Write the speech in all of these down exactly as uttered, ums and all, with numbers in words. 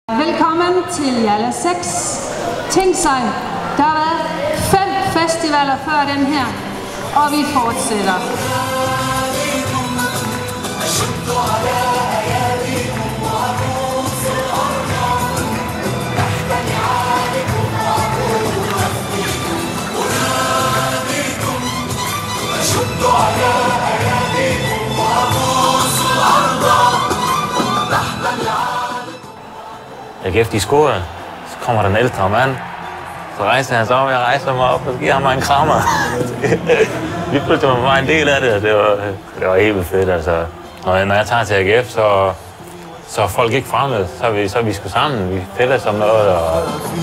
Velkommen til Jalla seks. Tænk sig, der har været fem festivaler før den her, og vi fortsætter. Jeg efter de scorer, så kommer der en ældre mand. Så rejser han sig op, jeg rejser mig op, og så giver han mig en krammer. Vi pludselig var bare en del af det, og det var, det var helt fedt. Altså. Når, når jeg tager til A G F, så, så er folk ikke fremmed, så er vi, så er vi sgu sammen. Vi fælles om noget. Og...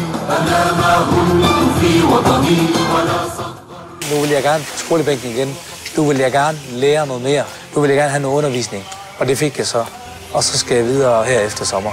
Nu vil jeg gerne på skolebænken igen. Nu vil jeg gerne lære noget mere. Nu vil jeg gerne have noget undervisning. Og det fik jeg så. Og så skal jeg videre her efter sommer.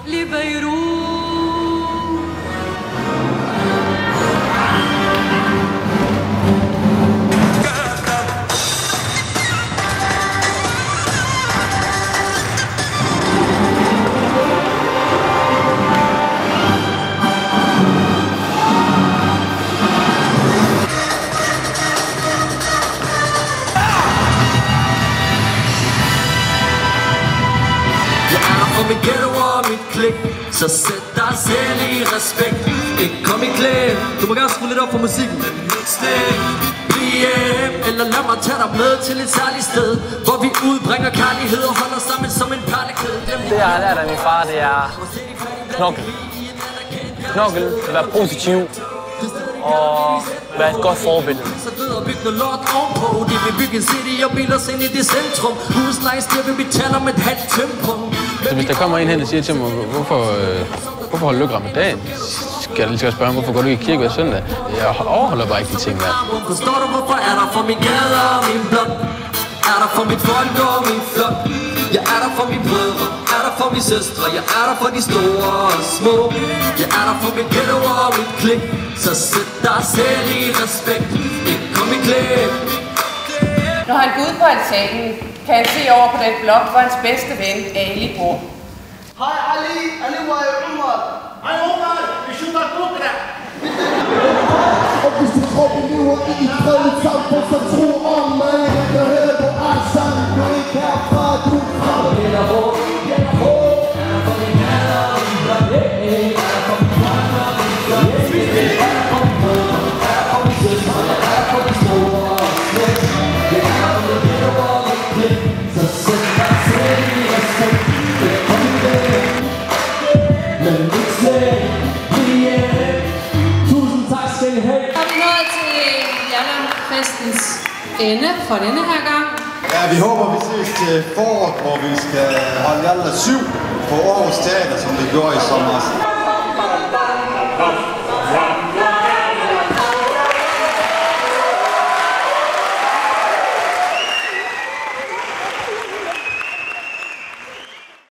Mit ghetto og mit klik, så sæt dig selv i respekt. Ikke kom i klæd, du må gerne skrue lidt op for musikken. Men mindst ikke bliv hjem, eller lad mig tage dig med til et særligt sted, hvor vi udbringer kærlighed og holder sammen som en perlekæde. Det jeg har lært af min far, det er knokkel. Knokkel, at være positiv og være et godt forbillede. Så ved at bygge noget lort ovenpå. De vil bygge en city og bilde os ind i det centrum. Husleje stiger, vil betale om et halvt tempo. Så hvis der kommer en hen og siger til mig, hvorfor, øh, hvorfor holder du ikke ramadan? Skal jeg lige skal spørge, hvorfor går du ikke i kirke hver søndag? Jeg overholder bare ikke de ting der. Forstår du, hvorfor er der for min gader og min blok? Er der for mit folk og min flok? Jeg er der for mine brødre, er der for mine søstre. Jeg er der for de store og små. Jeg er der for mit ghetto og mit klik. Så sæt dig selv i respekt. Ikke kom i klæd. Når han går ud på altanen, kan han se over på den blok, hvor hans bedste ven Ali bor. Hej Ali, Ali var i Umar. Hej Umar, vi shooter bukra. Og hvis du tror, vi lever i et fredeligt samfund, så tro om mig. Jeg kan høre på alt sammen, du er ikke herfra, du er fra. Det er hårdt, det er hårdt. Er der for min gader og min blok? Er der for min blok og min blok? Er der for min brødre? Er der for min søstre? Er der for min store og små? Jeg er der for min ghetto og min klik. Så sæt dig selv i respekt. Det er for min glæde. Men ikke slet, vi er. Tusind tak skal I have. Og vi er nået til Jalla-festens ende for denne her gang. Ja, vi håber, vi ses til foråret, hvor vi skal holde Jalla syv på Aarhus Teater, som vi gjorde i sommer.